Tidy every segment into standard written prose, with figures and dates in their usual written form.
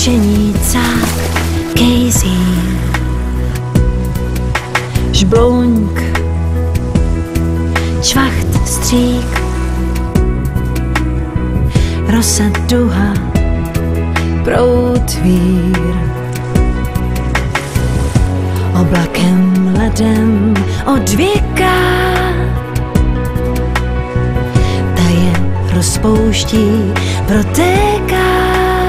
Učení cák, Casey, žbloňk, čvacht, střík, rosa, duha, proud, vír, oblakem, ledem, od věka, taje rozpouští, protéká,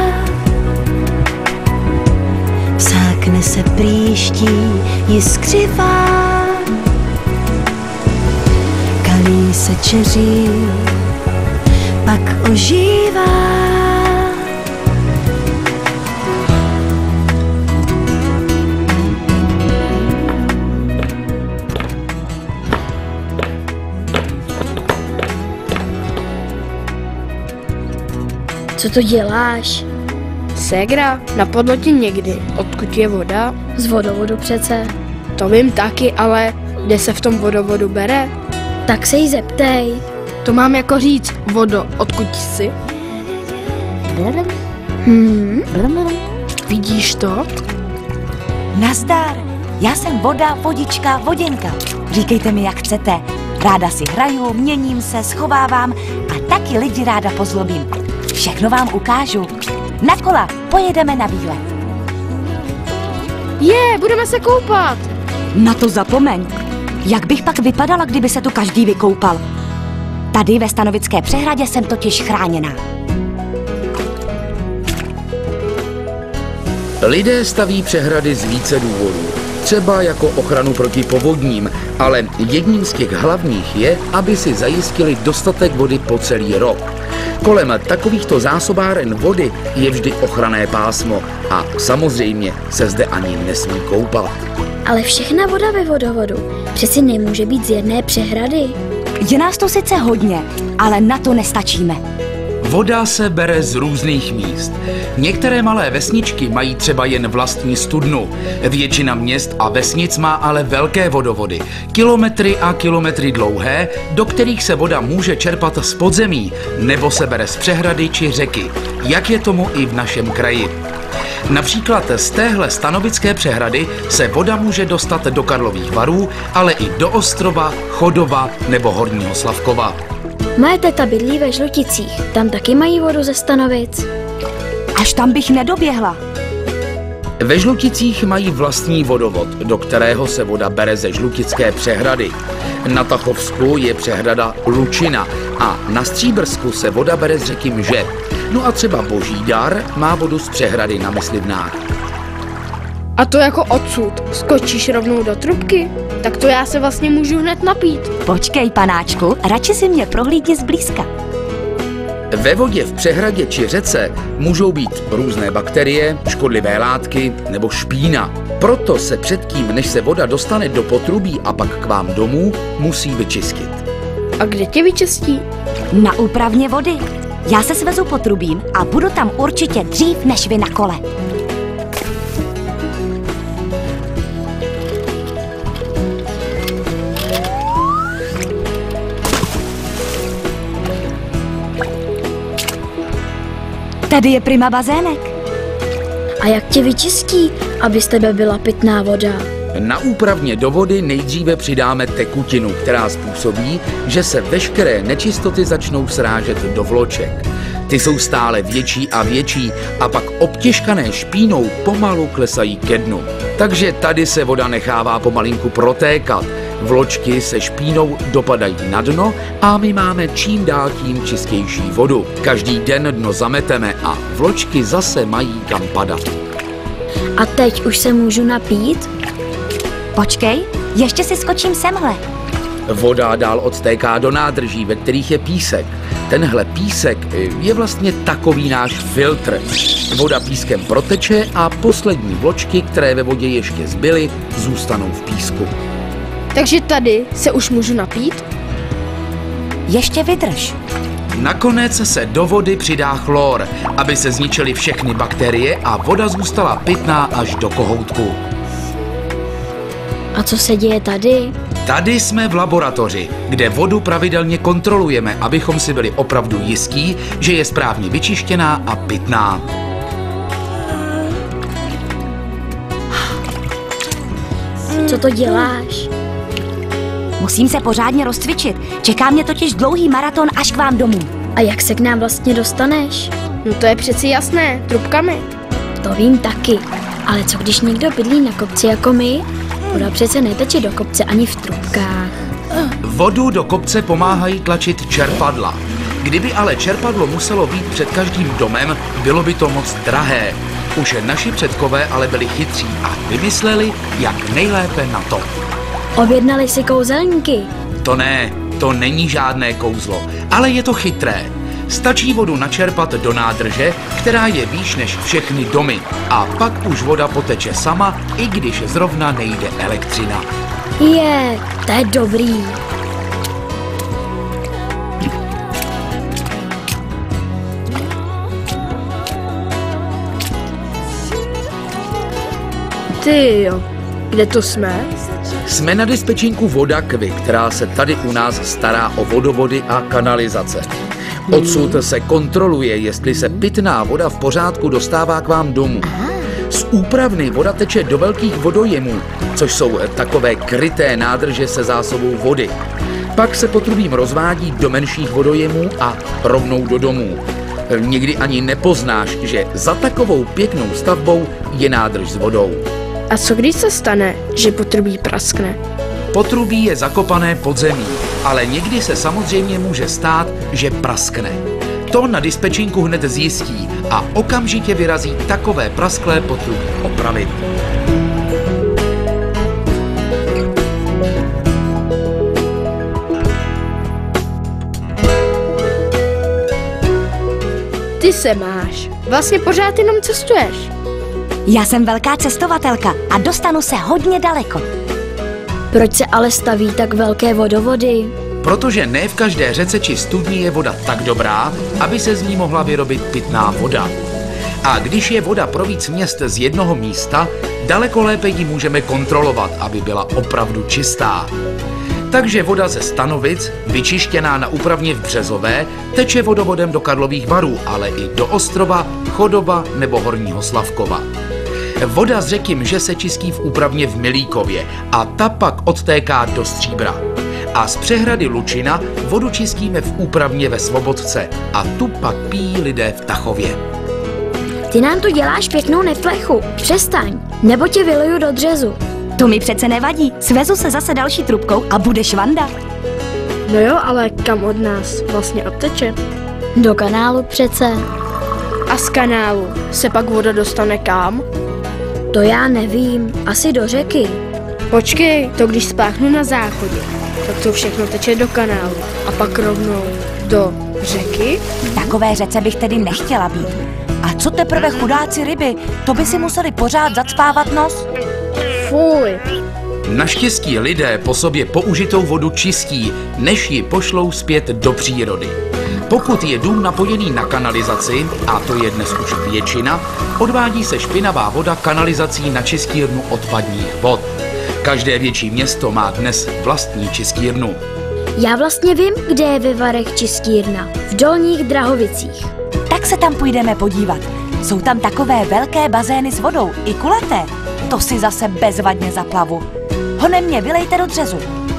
vsákne se, příští, jiskřivá, kalí se, čeří, pak ožívá. Co to děláš? Ségra, napadlo ti někdy, odkud je voda? Z vodovodu přece. To vím taky, ale kde se v tom vodovodu bere? Tak se jí zeptej. To mám jako říct, vodo, odkud jsi? Vidíš to? Nazdar, já jsem voda, vodička, voděnka. Říkejte mi, jak chcete. Ráda si hraju, měním se, schovávám a taky lidi ráda pozlobím. Všechno vám ukážu. Na kola, pojedeme na výlet. Budeme se koupat. Na to zapomeň. Jak bych pak vypadala, kdyby se tu každý vykoupal? Tady ve Stanovické přehradě jsem totiž chráněná. Lidé staví přehrady z více důvodů. Třeba jako ochranu proti povodním, ale jedním z těch hlavních je, aby si zajistili dostatek vody po celý rok. Kolem takovýchto zásobáren vody je vždy ochranné pásmo a samozřejmě se zde ani nesmí koupat. Ale všechna voda ve vodovodu přeci nemůže být z jedné přehrady. Je nás to sice hodně, ale na to nestačíme. Voda se bere z různých míst. Některé malé vesničky mají třeba jen vlastní studnu. Většina měst a vesnic má ale velké vodovody, kilometry a kilometry dlouhé, do kterých se voda může čerpat z podzemí nebo se bere z přehrady či řeky, jak je tomu i v našem kraji. Například z téhle Stanovické přehrady se voda může dostat do Karlových Varů, ale i do Ostrova, Chodova nebo Horního Slavkova. Moje teta bydlí ve Žluticích, tam taky mají vodu ze Stanovic. Až tam bych nedoběhla. Ve Žluticích mají vlastní vodovod, do kterého se voda bere ze Žlutické přehrady. Na Tachovsku je přehrada Lučina a na Stříbrsku se voda bere z řeky Mže. No a třeba Božídar má vodu z přehrady na Myslivnách. A to jako odsud. Skočíš rovnou do trubky? Tak to já se vlastně můžu hned napít. Počkej, panáčku, radši si mě prohlídni zblízka. Ve vodě v přehradě či řece můžou být různé bakterie, škodlivé látky nebo špína. Proto se předtím, než se voda dostane do potrubí a pak k vám domů, musí vyčistit. A kde tě vyčistí? Na úpravně vody. Já se svezu potrubím a budu tam určitě dřív než vy na kole. Tady je prima bazének. A jak tě vyčistí, aby z tebe byla pitná voda? Na úpravně do vody nejdříve přidáme tekutinu, která způsobí, že se veškeré nečistoty začnou srážet do vloček. Ty jsou stále větší a větší a pak obtěžkané špínou pomalu klesají ke dnu. Takže tady se voda nechává pomalinku protékat. Vločky se špínou dopadají na dno a my máme čím dál tím čistější vodu. Každý den dno zameteme a vločky zase mají kam padat. A teď už se můžu napít? Počkej, ještě si skočím semhle. Voda dál odtéká do nádrží, ve kterých je písek. Tenhle písek je vlastně takový náš filtr. Voda pískem proteče a poslední vločky, které ve vodě ještě zbyly, zůstanou v písku. Takže tady se už můžu napít? Ještě vydrž. Nakonec se do vody přidá chlor, aby se zničily všechny bakterie a voda zůstala pitná až do kohoutku. A co se děje tady? Tady jsme v laboratoři, kde vodu pravidelně kontrolujeme, abychom si byli opravdu jistí, že je správně vyčištěná a pitná. co to děláš? Musím se pořádně rozcvičit. Čeká mě totiž dlouhý maraton až k vám domů. A jak se k nám vlastně dostaneš? No to je přeci jasné, trubkami. To vím taky. Ale co když někdo bydlí na kopci jako my? Voda přece neteče do kopce ani v trubkách. Vodu do kopce pomáhají tlačit čerpadla. Kdyby ale čerpadlo muselo být před každým domem, bylo by to moc drahé. Už naši předkové ale byli chytří a vymysleli, jak nejlépe na to. Objednali si kouzelníky. To ne, to není žádné kouzlo, ale je to chytré. Stačí vodu načerpat do nádrže, která je výš než všechny domy. A pak už voda poteče sama, i když zrovna nejde elektřina. To je dobrý. Ty jo, kde to jsme? Jsme na dispečinku Vodakvy, která se tady u nás stará o vodovody a kanalizace. Odsud se kontroluje, jestli se pitná voda v pořádku dostává k vám domů. Z úpravny voda teče do velkých vodojemů, což jsou takové kryté nádrže se zásobou vody. Pak se potrubím rozvádí do menších vodojemů a rovnou do domů. Nikdy ani nepoznáš, že za takovou pěknou stavbou je nádrž s vodou. A co když se stane, že potrubí praskne? Potrubí je zakopané pod zemí, ale někdy se samozřejmě může stát, že praskne. To na dispečinku hned zjistí a okamžitě vyrazí takové prasklé potrubí opravit. Ty se máš. Vlastně pořád jenom cestuješ. Já jsem velká cestovatelka a dostanu se hodně daleko. Proč se ale staví tak velké vodovody? Protože ne v každé řece či studni je voda tak dobrá, aby se z ní mohla vyrobit pitná voda. A když je voda pro víc měst z jednoho místa, daleko lépe ji můžeme kontrolovat, aby byla opravdu čistá. Takže voda ze Stanovic, vyčištěná na úpravně v Březové, teče vodovodem do Karlových Varů, ale i do Ostrova, Chodova nebo Horního Slavkova. Voda z řeky Mže se čistí v úpravně v Milíkově a ta pak odtéká do Stříbra. A z přehrady Lučina vodu čistíme v úpravně ve Svobodce a tu pak pijí lidé v Tachově. Ty nám tu děláš pěknou neflechu. Přestaň, nebo tě vyleju do dřezu. To mi přece nevadí. Svezu se zase další trubkou a bude švanda. No jo, ale kam od nás vlastně odteče? Do kanálu přece. A z kanálu se pak voda dostane kam? To já nevím, asi do řeky. Počkej, to když spáchnu na záchodě, tak to všechno teče do kanálu a pak rovnou do řeky? V takové řece bych tedy nechtěla být. A co teprve chudáci ryby, to by si museli pořád zacpávat nos? Fuj. Naštěstí lidé po sobě použitou vodu čistí, než ji pošlou zpět do přírody. Pokud je dům napojený na kanalizaci, a to je dnes už většina, odvádí se špinavá voda kanalizací na čistírnu odpadních vod. Každé větší město má dnes vlastní čistírnu. Já vlastně vím, kde je ve Varech čistírna. V Dolních Drahovicích. Tak se tam půjdeme podívat. Jsou tam takové velké bazény s vodou, i kulaté. To si zase bezvadně zaplavu. Honem mě vylejte do dřezu.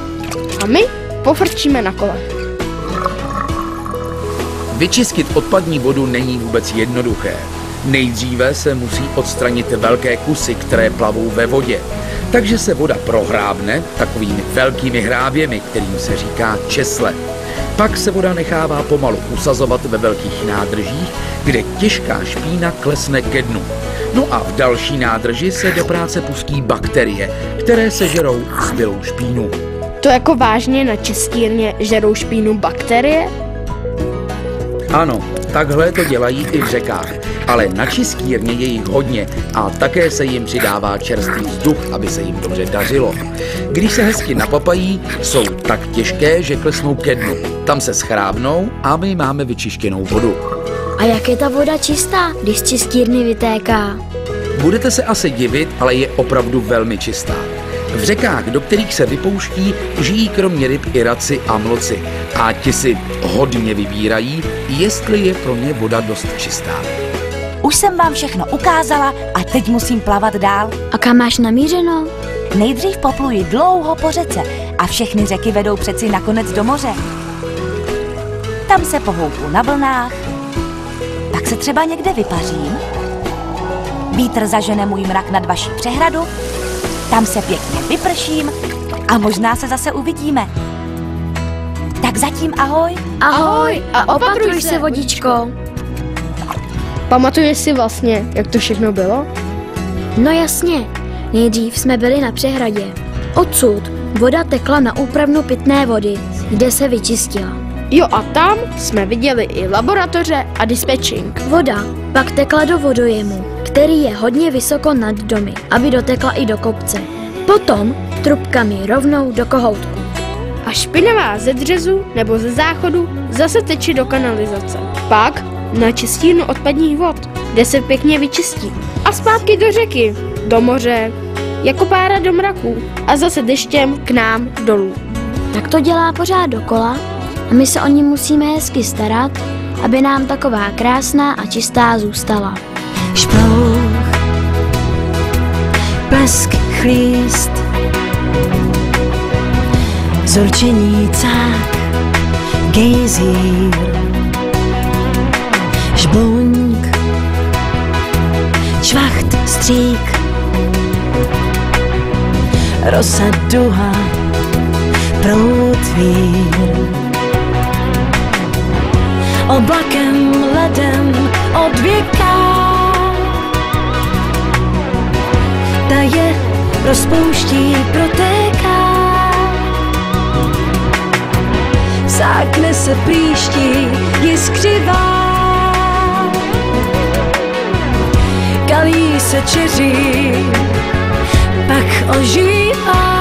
A my pofrčíme na kolech. Vyčistit odpadní vodu není vůbec jednoduché. Nejdříve se musí odstranit velké kusy, které plavou ve vodě. Takže se voda prohrábne takovými velkými hráběmi, kterým se říká česle. Pak se voda nechává pomalu usazovat ve velkých nádržích, kde těžká špína klesne ke dnu. No a v další nádrži se do práce pustí bakterie, které sežerou zbylou špínu. To jako vážně na čistírně žerou špínu bakterie? Ano, takhle to dělají i v řekách, ale na čistírně je jich hodně a také se jim přidává čerstvý vzduch, aby se jim dobře dařilo. Když se hezky napapají, jsou tak těžké, že klesnou ke dnu. Tam se schrábnou a my máme vyčištěnou vodu. A jak je ta voda čistá, když z čistírny vytéká? Budete se asi divit, ale je opravdu velmi čistá. V řekách, do kterých se vypouští, žijí kromě ryb i raci a mloci. A ti si hodně vybírají, jestli je pro ně voda dost čistá. Už jsem vám všechno ukázala a teď musím plavat dál. A kam máš namířeno? Nejdřív popluji dlouho po řece a všechny řeky vedou přeci nakonec do moře. Tam se pohoupu na vlnách, pak se třeba někde vypařím. Vítr zažene můj mrak nad vaší přehradu, tam se pěkně vyprším a možná se zase uvidíme. Tak zatím ahoj. Ahoj a opatruj se, vodičko. Pamatuješ si vlastně, jak to všechno bylo? No jasně, nejdřív jsme byli na přehradě. Odsud voda tekla na úpravnu pitné vody, kde se vyčistila. Jo, a tam jsme viděli i laboratoře a dispečing. Voda pak tekla do vodojemu, který je hodně vysoko nad domy, aby dotekla i do kopce. Potom trubkami rovnou do kohoutku. A špinavá ze dřezu nebo ze záchodu zase teče do kanalizace. Pak na čistírnu odpadních vod, kde se pěkně vyčistí. A zpátky do řeky, do moře, jako pára do mraků a zase deštěm k nám dolů. Tak to dělá pořád dokola a my se o ní musíme hezky starat, aby nám taková krásná a čistá zůstala. Šplouch, blesk, chlíst, zorčení, cák, gejzír, žbouňk, čvacht, střík, rosa, duha, proutvír. Oblakem, ledem odvěká, ta je rozpouští, protéká. Sákne se příští, jiskřivá, kalí se čeří, pak ožívá.